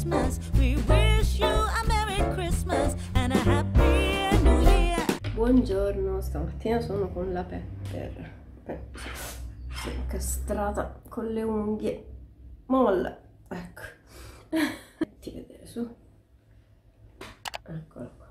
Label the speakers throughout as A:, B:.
A: Christmas. We wish you a Merry Christmas and a Happy New Year.
B: Buongiorno, stamattina sono con la Pepper. Si è incastrata con le unghie. Molla, ecco. Ti vedere su. Eccola qua.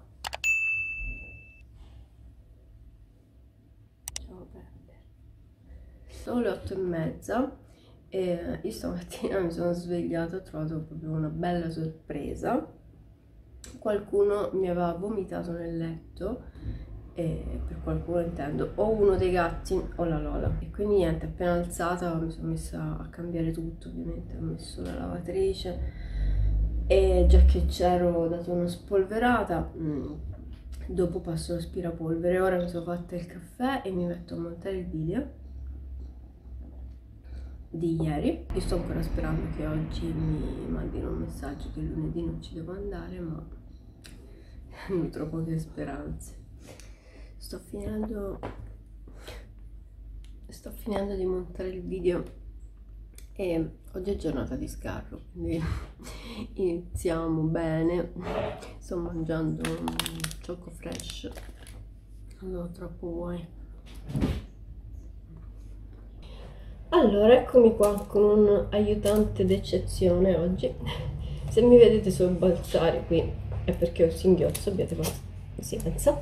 B: Ciao Pepper. Sono le 8:30 e io stamattina mi sono svegliata, ho trovato proprio una bella sorpresa. Qualcuno mi aveva vomitato nel letto, e per qualcuno intendo o uno dei gatti o la Lola, e quindi niente, appena alzata mi sono messa a cambiare tutto. Ovviamente ho messo la lavatrice e già che c'ero ho dato una spolverata, dopo passo l'aspirapolvere. Ora mi sono fatta il caffè e mi metto a montare il video di ieri. Io sto ancora sperando che oggi mi mandino un messaggio che lunedì non ci devo andare, ma nutro poche speranze. Sto finendo di montare il video e oggi è giornata di sgarro, quindi iniziamo bene. Sto mangiando un Choco Fresh, non ho troppo buoni. Allora, eccomi qua con un aiutante d'eccezione oggi. Se mi vedete sobbalzare qui è perché ho il singhiozzo, abbiate pazienza.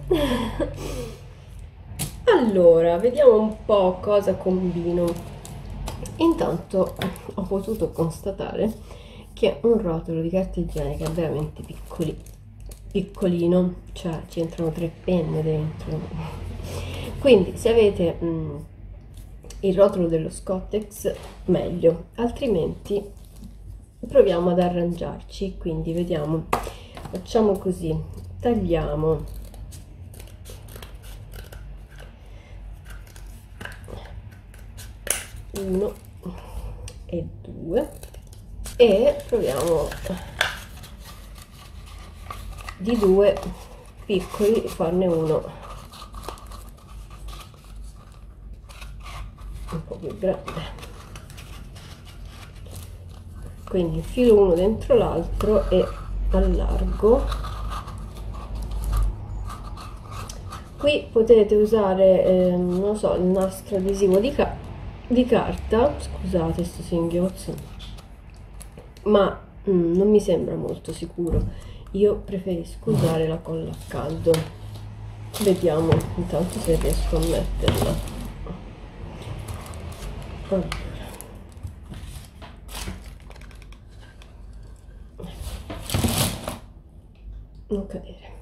B: Allora, vediamo un po' cosa combino. Intanto ho potuto constatare che un rotolo di carta igienica è veramente piccolino, cioè ci entrano 3 penne dentro. Quindi se avete il rotolo dello Scottex meglio, altrimenti proviamo ad arrangiarci. Quindi vediamo, facciamo così, tagliamo uno e 2 e proviamo di 2 piccoli farne uno un po' più grande, quindi infilo uno dentro l'altro e allargo. Qui potete usare non so, il nastro adesivo di carta, scusate sto singhiozzo, ma non mi sembra molto sicuro. Io preferisco usare la colla a caldo. Vediamo intanto se riesco a metterla. Non cadere,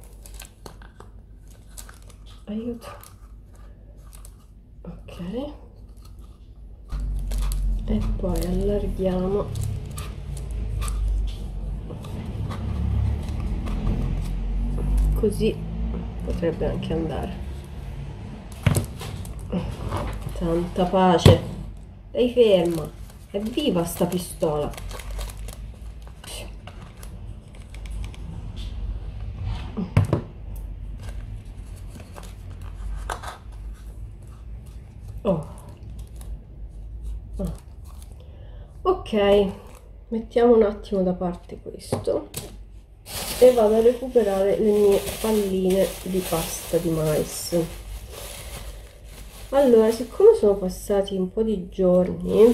B: aiuto. Ok, e poi allarghiamo così, potrebbe anche andare. Tanta pace, stai ferma, è viva sta pistola. Ok, mettiamo un attimo da parte questo e vado a recuperare le mie palline di pasta di mais. Allora, siccome sono passati un po' di giorni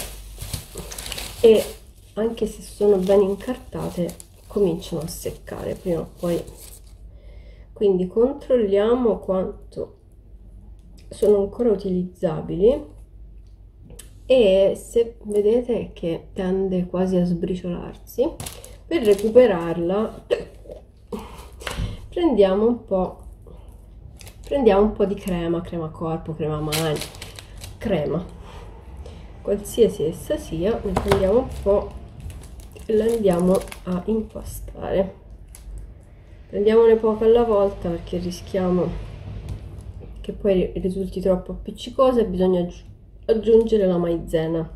B: e anche se sono ben incartate cominciano a seccare prima o poi, quindi controlliamo quanto sono ancora utilizzabili. E se vedete che tende quasi a sbriciolarsi, per recuperarla prendiamo un po' di crema corpo, crema mani, crema qualsiasi essa sia. Ne prendiamo un po' e la andiamo a impastare. Prendiamone poca alla volta perché rischiamo che poi risulti troppo appiccicosa e bisogna aggiungere la maizena,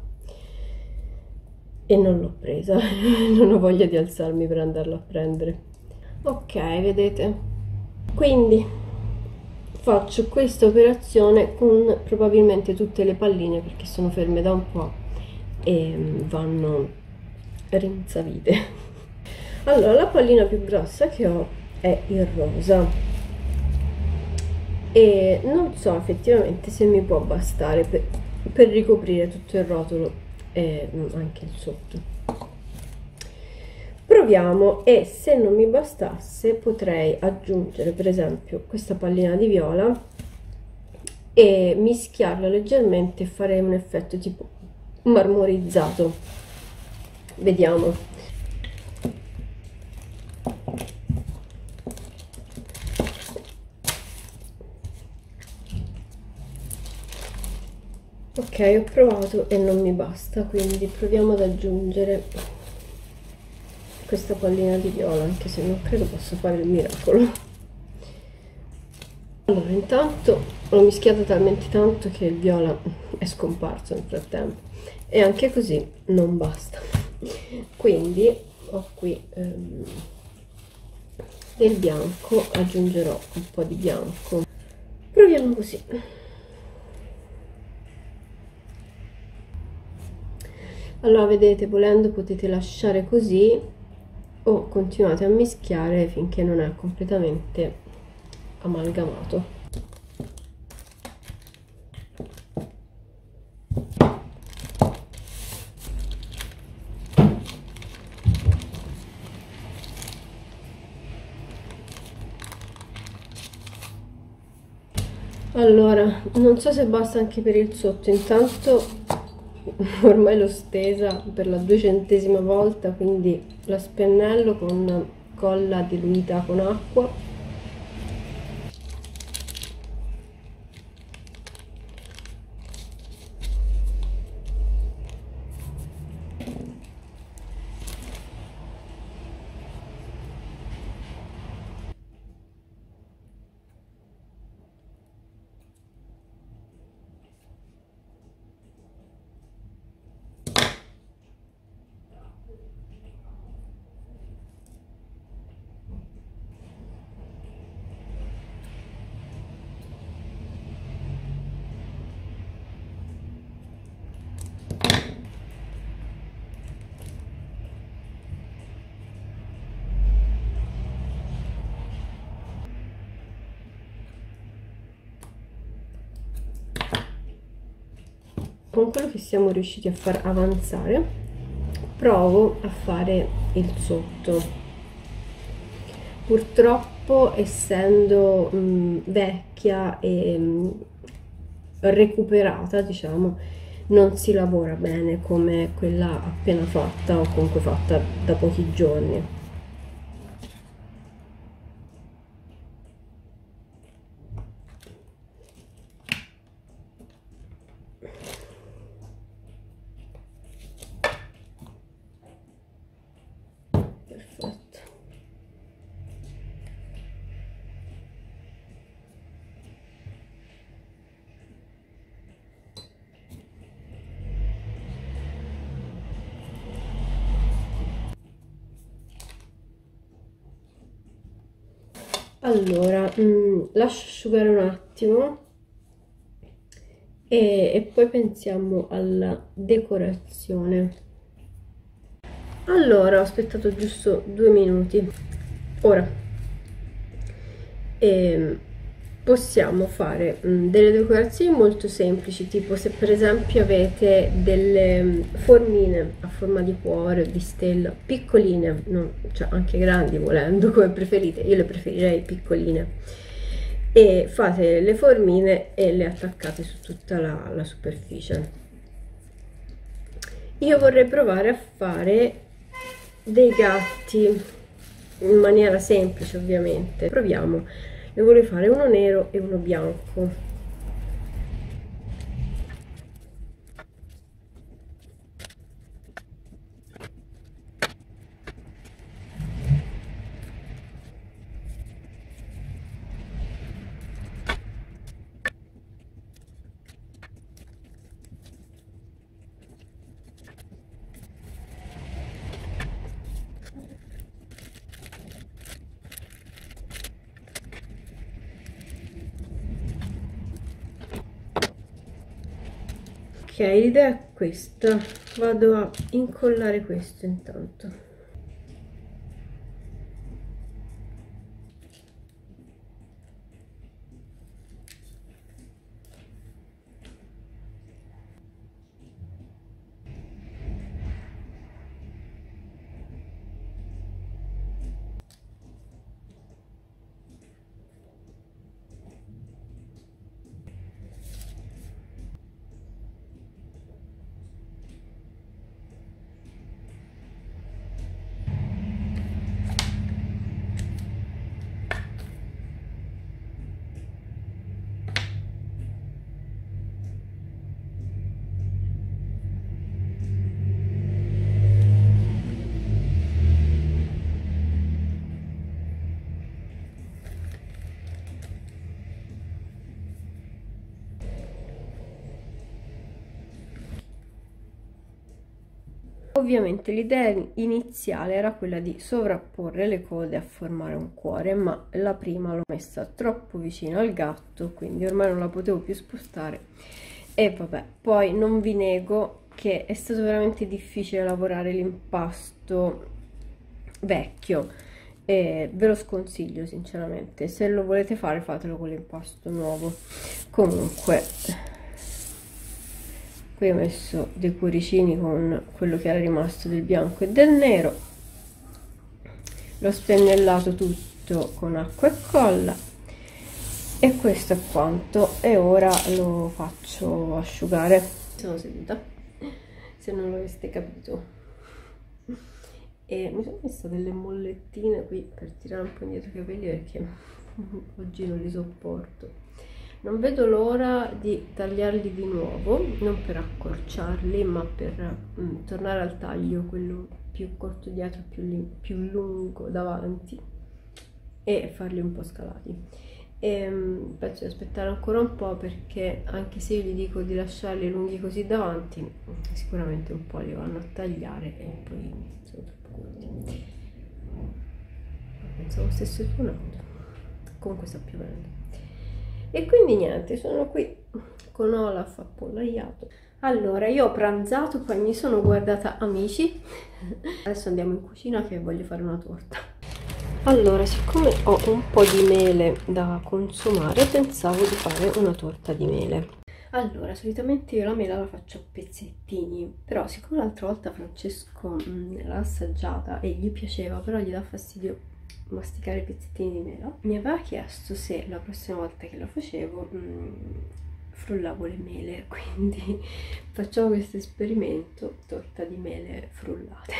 B: e non l'ho presa. Non ho voglia di alzarmi per andarla a prendere. Ok, vedete, quindi faccio questa operazione con probabilmente tutte le palline perché sono ferme da un po' e vanno rinsavite. Allora, la pallina più grossa che ho è il rosa e non so effettivamente se mi può bastare per ricoprire tutto il rotolo e anche il sotto. Proviamo, e se non mi bastasse potrei aggiungere per esempio questa pallina di viola e mischiarla leggermente e fare un effetto tipo marmorizzato. Vediamo. Ok, ho provato e non mi basta, quindi proviamo ad aggiungere questa pallina di viola, anche se non credo possa fare il miracolo. Allora, intanto l'ho mischiato talmente tanto che il viola è scomparso nel frattempo e anche così non basta. Quindi ho qui del bianco, aggiungerò un po' di bianco. Proviamo così. Allora, vedete, volendo potete lasciare così o continuate a mischiare finché non è completamente amalgamato. Allora, non so se basta anche per il sotto, intanto ormai l'ho stesa per la 200ª volta, quindi la spennello con colla diluita con acqua. Con quello che siamo riusciti a far avanzare, provo a fare il sotto. Purtroppo, essendo vecchia e recuperata, diciamo, non si lavora bene come quella appena fatta o comunque fatta da pochi giorni. Perfetto. Allora, lascio asciugare un attimo e poi pensiamo alla decorazione. Allora, ho aspettato giusto 2 minuti. Ora possiamo fare delle decorazioni molto semplici, tipo se per esempio avete delle formine a forma di cuore o di stella, piccoline, cioè anche grandi volendo, come preferite, io le preferirei piccoline, e fate le formine e le attaccate su tutta la superficie. Io vorrei provare a fare dei gatti in maniera semplice, ovviamente. Proviamo. Ne voglio fare uno nero e uno bianco. Ok, l'idea è questa, vado a incollare questo intanto. Ovviamente l'idea iniziale era quella di sovrapporre le code a formare un cuore, ma la prima l'ho messa troppo vicino al gatto, quindi ormai non la potevo più spostare. E vabbè, poi non vi nego che è stato veramente difficile lavorare l'impasto vecchio, e ve lo sconsiglio sinceramente. Se lo volete fare, fatelo con l'impasto nuovo. Comunque, qui ho messo dei cuoricini con quello che era rimasto del bianco e del nero, l'ho spennellato tutto con acqua e colla e questo è quanto, e ora lo faccio asciugare. Sono seduta, se non l'aveste capito, e mi sono messa delle mollettine qui per tirare un po' indietro i capelli perché oggi non li sopporto. Non vedo l'ora di tagliarli di nuovo, non per accorciarli, ma per tornare al taglio, quello più corto dietro, più lungo davanti, e farli un po' scalati. E penso di aspettare ancora un po', perché anche se io gli dico di lasciarli lunghi così davanti, sicuramente un po' li vanno a tagliare e poi sono troppo corti. Pensavo stesse suonando, comunque sta piovendo. E quindi niente, sono qui con Olaf appollaiato. Allora, io ho pranzato, poi mi sono guardata Amici. Adesso andiamo in cucina che voglio fare una torta. Allora, siccome ho un po' di mele da consumare, pensavo di fare una torta di mele. Allora, solitamente io la mela la faccio a pezzettini, però siccome l'altra volta Francesco l'ha assaggiata e gli piaceva, però gli dà fastidio masticare pezzettini di mela, mi aveva chiesto se la prossima volta che la facevo frullavo le mele, quindi facciamo questo esperimento, torta di mele frullate.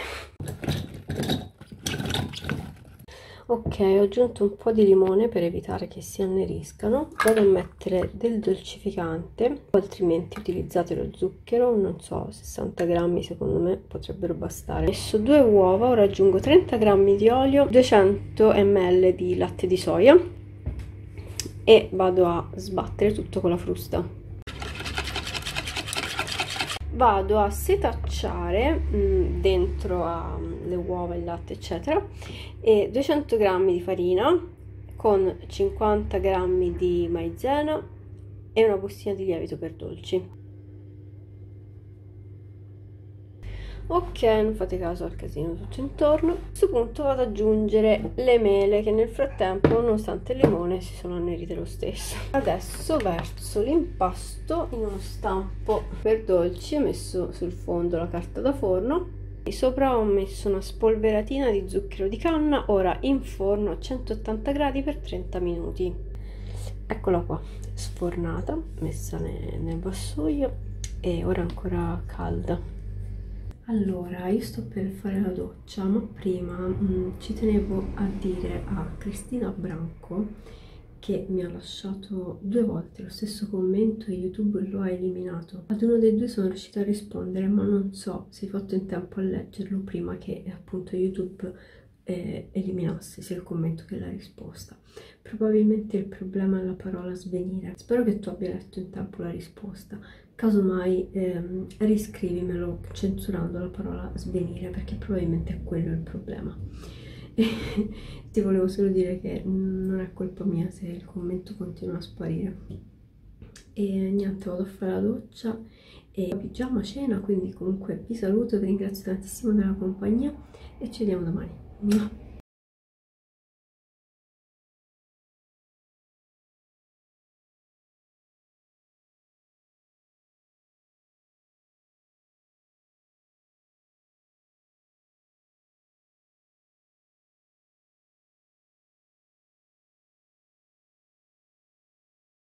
B: Ok, ho aggiunto un po' di limone per evitare che si anneriscano. Vado a mettere del dolcificante, altrimenti utilizzate lo zucchero, non so, 60 grammi secondo me potrebbero bastare. Ho messo 2 uova, ora aggiungo 30 grammi di olio, 200 ml di latte di soia e vado a sbattere tutto con la frusta. Vado a setacciare dentro le uova, il latte eccetera, e 200 g di farina con 50 g di maizena e una bustina di lievito per dolci. Ok, non fate caso al casino tutto intorno. A questo punto vado ad aggiungere le mele che nel frattempo, nonostante il limone, si sono annerite lo stesso. Adesso verso l'impasto in uno stampo per dolci, ho messo sul fondo la carta da forno e sopra ho messo una spolveratina di zucchero di canna, ora in forno a 180 gradi per 30 minuti. Eccola qua, sfornata, messa nel vassoio e ora ancora calda. Allora, io sto per fare la doccia, ma prima ci tenevo a dire a Cristina Branco, che mi ha lasciato 2 volte lo stesso commento e YouTube lo ha eliminato. Ad uno dei 2 sono riuscita a rispondere, ma non so se hai fatto in tempo a leggerlo prima che appunto YouTube eliminasse sia il commento che la risposta. Probabilmente il problema è la parola svenire. Spero che tu abbia letto in tempo la risposta. Casomai riscrivimelo censurando la parola svenire, perché probabilmente è quello il problema. Ti volevo solo dire che non è colpa mia se il commento continua a sparire. E niente, vado a fare la doccia e pigiama cena, quindi comunque vi saluto, vi ringrazio tantissimo della compagnia e ci vediamo domani.